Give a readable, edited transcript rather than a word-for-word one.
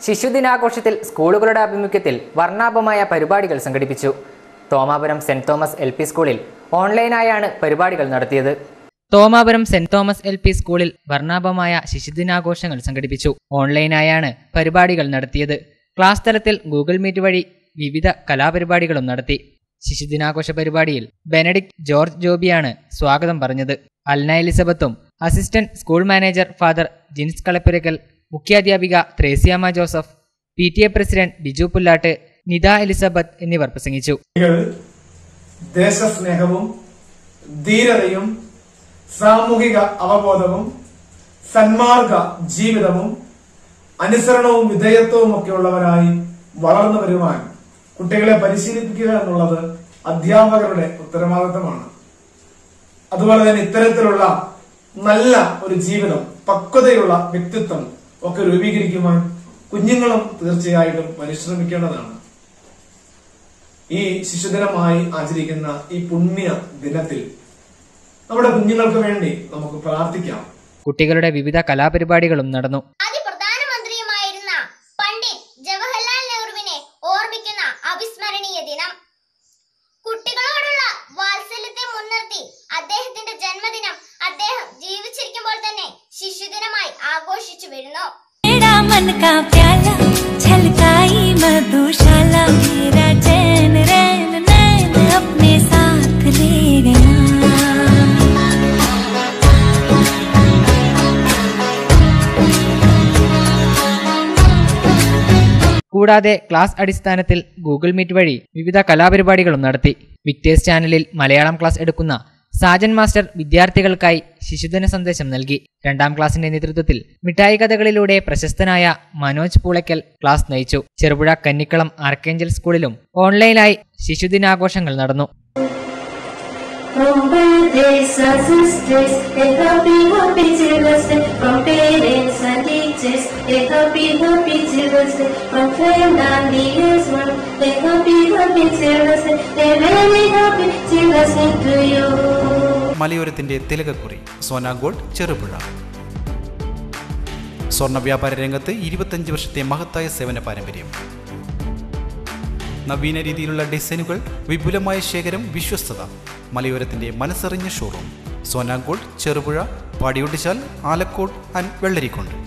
ശിശുദിനാഘോഷത്തിൽ സ്കൂളുകളുടെ ആഭിമുഖ്യത്തിൽ വർണ്ണാഭമായ പരിപാടികൾ സംഘടിപ്പിച്ചു. തോമാപുരം സെന്റ് തോമസ് LP സ്കൂളിൽ ഓൺലൈനായാണ് പരിപാടികൾ നടത്തിയത്. തോമാപുരം സെന്റ് തോമസ് LP സ്കൂളിൽ വർണ്ണാഭമായ ശിശുദിനാഘോഷങ്ങൾ സംഘടിപ്പിച്ചു. ഓൺലൈനായാണ് പരിപാടികൾ നടത്തിയത്. ക്ലാസ് തലത്തിൽ ഗൂഗിൾ മീറ്റ് വഴി വിവിധ കലാപരിപാടികളും നടത്തി. ശിശുദിനാഘോഷ പരിപാടിയിൽ ബെനഡിക്ട് ജോർജ് ജോബിയാണ് സ്വാഗതം പറഞ്ഞത്. അൽന എലിസബത്തും assistant school manager father Jins Kalappurakkal, മുഖ്യാധ്യാപിക Thresiamma Joseph, PTA president Biju Pullattu, Nitha Elizabeth എന്നിവർ പ്രസംഗിച്ചു. ദേശസ്നേഹവും ധീരതയും സാമൂഹിക അവബോധവും സന്മാർഗ ജീവിതവും അനുസരണവും വിധേയത്വവും ഒക്കെ ഉള്ളവരായി വളർന്നു വരുവാൻ കുട്ടികളെ പരിശീലിപ്പിക്കുക എന്നുള്ളത് അധ്യാപകരുടെ ഉത്തരവാദിത്തമാണ്. അതുപോലെ തന്നെ ഇത്തരത്തിലുള്ള നല്ല ഒരു ജീവിതം, പക്വതയുള്ള വ്യക്തിത്വം ഒക്കെ രൂപീകരിക്കുവാൻ കുഞ്ഞുങ്ങളും തീർച്ചയായിട്ടും പരിശ്രമിക്കേണ്ടതാണ്. ഈ ശിശുദിനമായി ആചരിക്കുന്ന ഈ പുണ്യ ദിനത്തിൽ നമ്മുടെ കുഞ്ഞുങ്ങൾക്ക് വേണ്ടി നമുക്ക് പ്രാർത്ഥിക്കാം. കുട്ടികളുടെ വിവിധ കലാപരിപാടികളും നടന്നു. പ്രധാനമന്ത്രിയുമായിരുന്ന പണ്ഡിറ്റ് ജവഹർലാൽ നെഹ്റുവിനെ ഓർമ്മിക്കുന്ന അവിസ്മരണീയ ദിനം. കുട്ടികളോടുള്ള വാത്സല്യത്തെ മുൻനിർത്തി അദ്ദേഹത്തിന്റെ ജന്മദിനം അദ്ദേഹം ജീവിച്ചിരിക്കുമ്പോൾ തന്നെ ശിശുദിനമായി ആഘോഷിച്ചു വരുന്നു. കൂടാതെ ക്ലാസ് അടിസ്ഥാനത്തിൽ ഗൂഗിൾ മീറ്റ് വഴി വിവിധ കലാപരിപാടികളും നടത്തി. വിക്ടേഴ്സ് ചാനലിൽ മലയാളം ക്ലാസ് എടുക്കുന്ന സാജൻ മാസ്റ്റർ വിദ്യാർത്ഥികൾക്കായി ശിശുദിന സന്ദേശം നൽകി. 2ാം ക്ലാസിന്റെ നേതൃത്വത്തിൽ മിഠായി കഥകളിലൂടെ പ്രശസ്തനായ മനോജ് പൂളയ്ക്കൽ ക്ലാസ് നയിച്ചു. ചെറുപുഴ കന്നിക്കളം ആർക്കേഞ്ചൽ സ്കൂളിലും ഓൺലൈനായി ശിശുദിനാഘോഷങ്ങൾ നടന്നു. From birthdays and sisters, a happy Children's Day. From parents and teachers, a happy Children's Day. From friends and dears one, a happy Children's Day. A very happy Children's Day to you. മലയോരത്തിന്റെ തിലകക്കുറി Sona gold Cherupuzha. സ്വർണ്ണ വ്യാപാര രംഗത്ത് 25 വർഷത്തെ മഹത്തായ സേവന പാരമ്പര്യം. നവീന രീതിയിലുള്ള ഡിസൈനുകൾ, വിപുലമായ ശേഖരം, വിശ്വസ്തത. മലയോരത്തിന്റെ മനസ്സറിഞ്ഞ showroom Sona gold Cherupuzha, Padiyottuchal, Alakode and Vellarikundu.